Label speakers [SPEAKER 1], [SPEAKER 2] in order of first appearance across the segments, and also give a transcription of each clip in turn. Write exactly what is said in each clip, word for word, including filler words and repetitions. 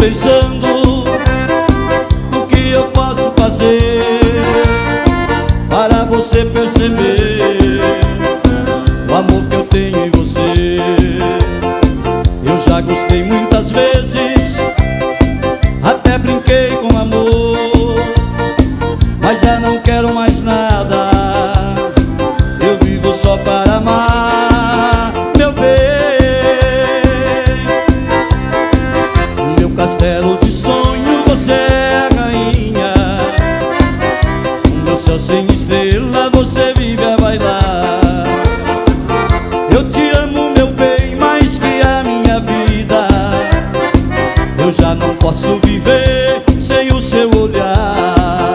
[SPEAKER 1] pensando o que eu posso fazer para você perceber o amor que eu tenho em você. Eu já gostei muitas vezes, até brinquei com amor, mas já não quero mais nada. Eu vivo só para amar, meu bem. Meu castelo de sonho, você é a rainha. No céu sem estrela, você vive a bailar. Eu te amo, meu bem, mais que a minha vida. Eu já não posso viver sem o seu olhar.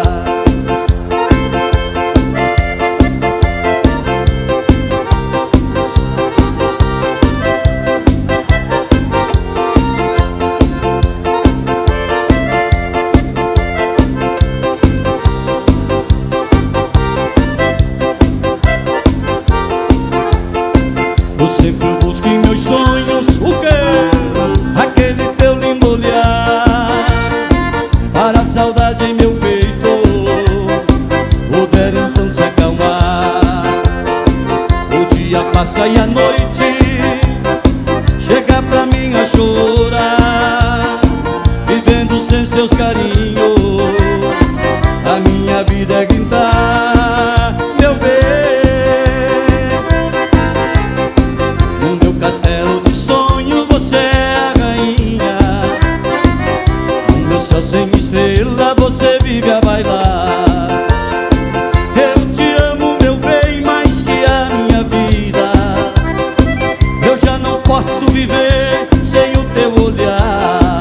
[SPEAKER 1] Eu sempre busco em meus sonhos o quê? Aquele teu lindo olhar, para a saudade em meu peito poder então se acalmar. O dia passa e a noite chega pra mim a chorar, vivendo sem seus carinhos, a minha vida é gritar, meu bem. Castelo de sonho, você é a rainha. No meu céu sem estrela, você vive a bailar. Eu te amo, meu bem, mais que a minha vida. Eu já não posso viver sem o teu olhar.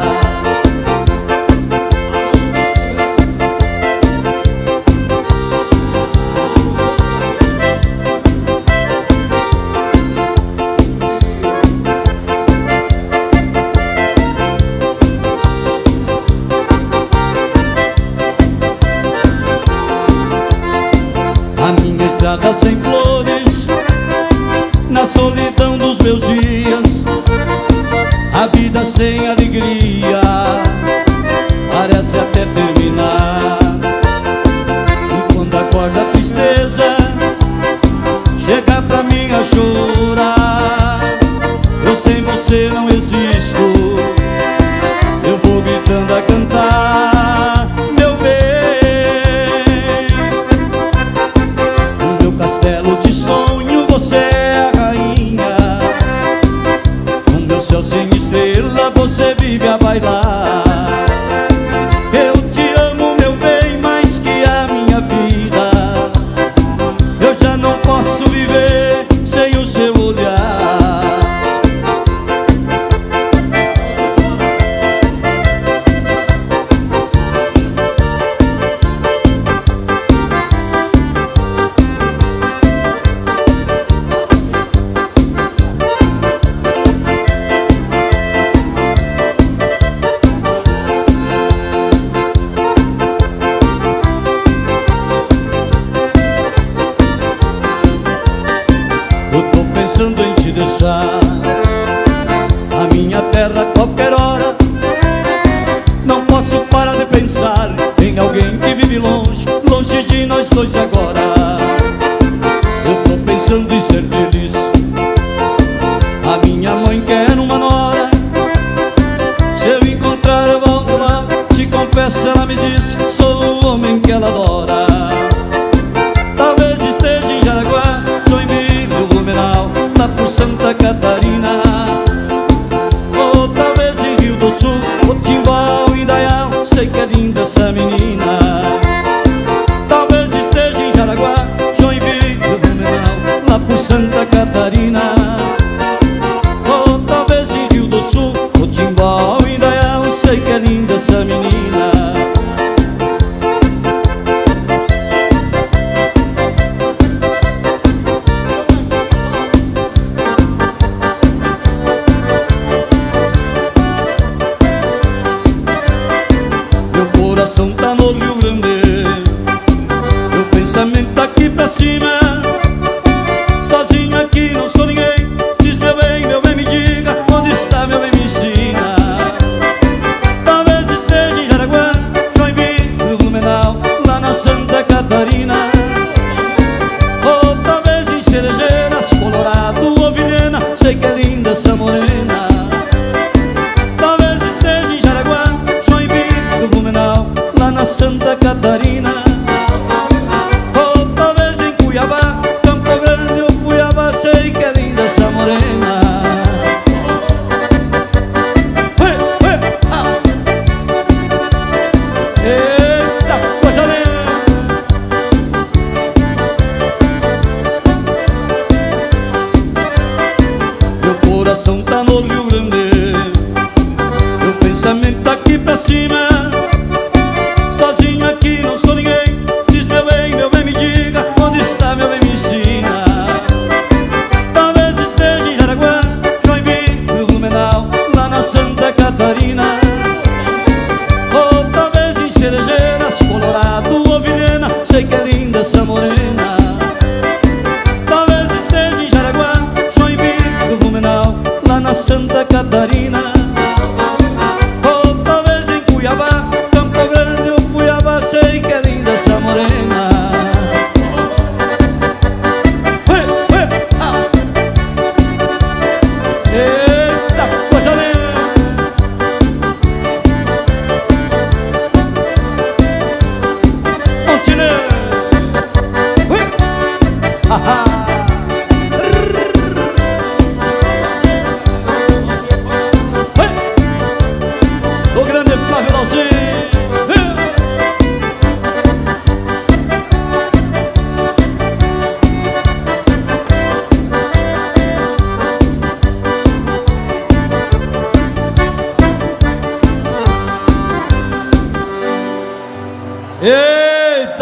[SPEAKER 1] A minha estrada sem flores, na solidão dos meus dias, a vida sem alegria parece até terminar. E quando acorda a tristeza chega pra mim a chorar, eu sem você não existo. Eu vou gritando a cantar, meu bem. Castelo de sonho, você é a rainha. No meu céu sem estrela, você vive a bailar. Eu te amo, meu bem, mais que a minha vida. Eu já não posso viver sem o seu olhar. Eu tô pensando em te deixar, a minha terra a qualquer hora. Não posso parar de pensar em alguém que vive longe, longe de nós dois agora. Eu tô pensando em ser feliz. A minha mãe quer uma nora. Se eu encontrar eu volto lá. Te confesso, ela me diz, sou o homem que ela adora. Talvez esteja em Jaraguá, Joinville, Blumenau, lá por Santa Catarina. Ou talvez em Rio do Sul, Timbal, Indaial, sei que é linda essa menina. Talvez esteja em Jaraguá, Joinville, Blumenau, lá por Santa Catarina. Ou talvez em Rio do Sul, Timbal, Indaial, sei que é linda essa menina.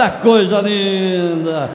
[SPEAKER 1] Eita coisa linda!